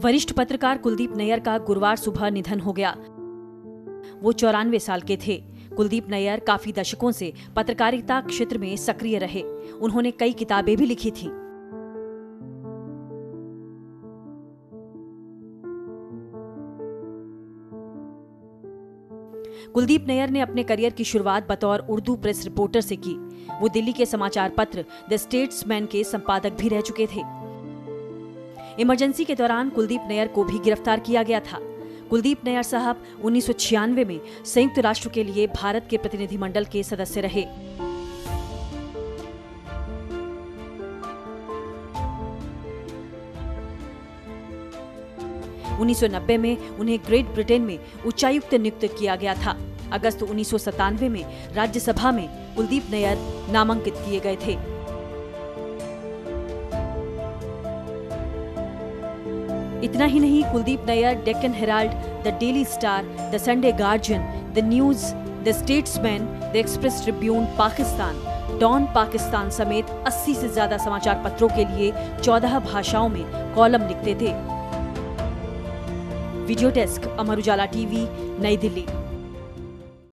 वरिष्ठ पत्रकार कुलदीप नैयर का गुरुवार सुबह निधन हो गया। वो 94 साल के थे। कुलदीप नैयर काफी दशकों से पत्रकारिता क्षेत्र में सक्रिय रहे। उन्होंने कई किताबें भी लिखी थी। कुलदीप नैयर ने अपने करियर की शुरुआत बतौर उर्दू प्रेस रिपोर्टर से की। वो दिल्ली के समाचार पत्र द स्टेट्समैन के संपादक भी रह चुके थे। इमरजेंसी के दौरान कुलदीप नैयर को भी गिरफ्तार किया गया था। कुलदीप नैयर साहब 1996 में संयुक्त राष्ट्र के लिए भारत के प्रतिनिधिमंडल के सदस्य रहे। उन्नीस सौ 1990 में उन्हें ग्रेट ब्रिटेन में उच्चायुक्त नियुक्त किया गया था। अगस्त 1997 में राज्यसभा में कुलदीप नैयर नामांकित किए गए थे। इतना ही नहीं, Kuldip Nayar Deccan Herald, the Daily Star, the Sunday Guardian, the News, the Statesman, the Express Tribune Pakistan, Dawn Pakistan समेत 80 से ज्यादा समाचार पत्रों के लिए 14 भाषाओं में कॉलम लिखते थे। Video desk, Amar Ujala TV, नई दिल्ली।